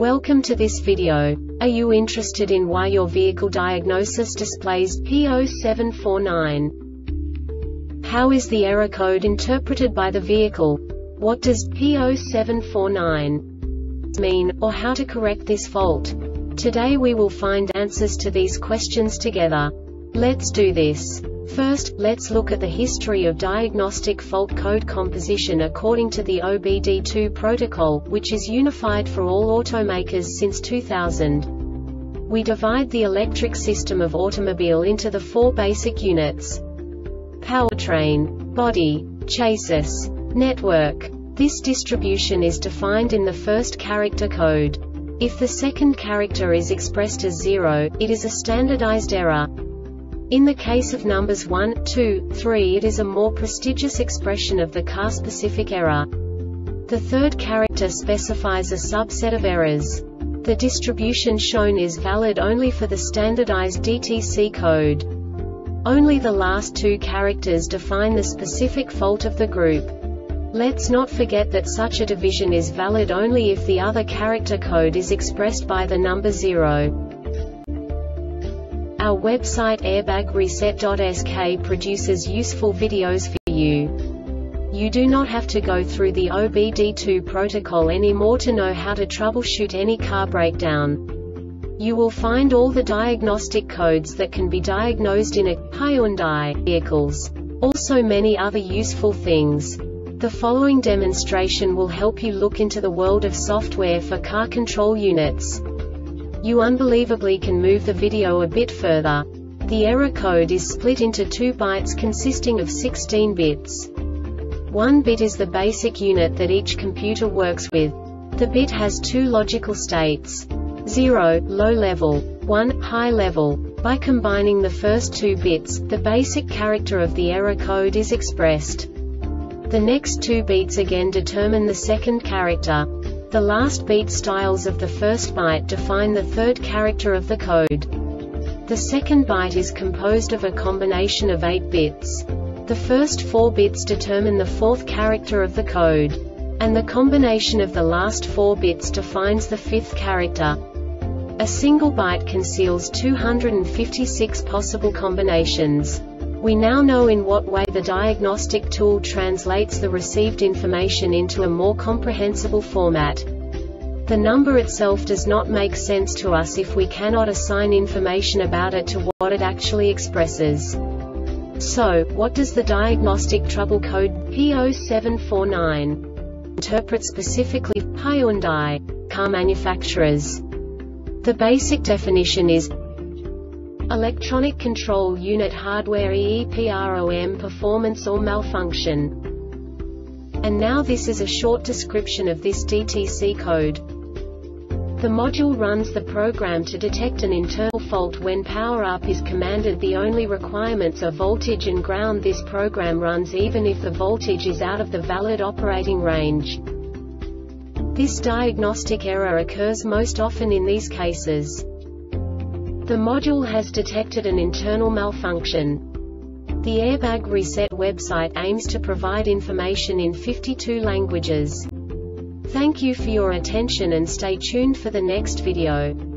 Welcome to this video. Are you interested in why your vehicle diagnosis displays P0749? How is the error code interpreted by the vehicle? What does P0749 mean, or how to correct this fault? Today we will find answers to these questions together. Let's do this. First, let's look at the history of diagnostic fault code composition according to the OBD2 protocol, which is unified for all automakers since 2000. We divide the electric system of automobile into the four basic units: powertrain, body, chassis, network. This distribution is defined in the first character code. If the second character is expressed as 0, it is a standardized error. In the case of numbers 1, 2, 3, it is a more prestigious expression of the car-specific error. The third character specifies a subset of errors. The distribution shown is valid only for the standardized DTC code. Only the last two characters define the specific fault of the group. Let's not forget that such a division is valid only if the other character code is expressed by the number 0. Our website airbagreset.sk produces useful videos for you. You do not have to go through the OBD2 protocol anymore to know how to troubleshoot any car breakdown. You will find all the diagnostic codes that can be diagnosed in a Hyundai vehicles. Also many other useful things. The following demonstration will help you look into the world of software for car control units. You unbelievably can move the video a bit further. The error code is split into 2 bytes consisting of 16 bits. 1 bit is the basic unit that each computer works with. The bit has 2 logical states: 0, low level, 1, high level. By combining the first 2 bits, the basic character of the error code is expressed. The next 2 beats again determine the second character. The last beat styles of the first byte define the third character of the code. The second byte is composed of a combination of 8 bits. The first 4 bits determine the fourth character of the code. And the combination of the last 4 bits defines the fifth character. A single byte conceals 256 possible combinations. We now know in what way the diagnostic tool translates the received information into a more comprehensible format. The number itself does not make sense to us if we cannot assign information about it to what it actually expresses. So, what does the diagnostic trouble code P0749 interpret specifically for Hyundai car manufacturers? The basic definition is electronic control unit hardware EEPROM performance or malfunction. And now this is a short description of this DTC code. The module runs the program to detect an internal fault when power up is commanded. The only requirements are voltage and ground. This program runs even if the voltage is out of the valid operating range. This diagnostic error occurs most often in these cases: the module has detected an internal malfunction. The Airbag Reset website aims to provide information in 52 languages. Thank you for your attention and stay tuned for the next video.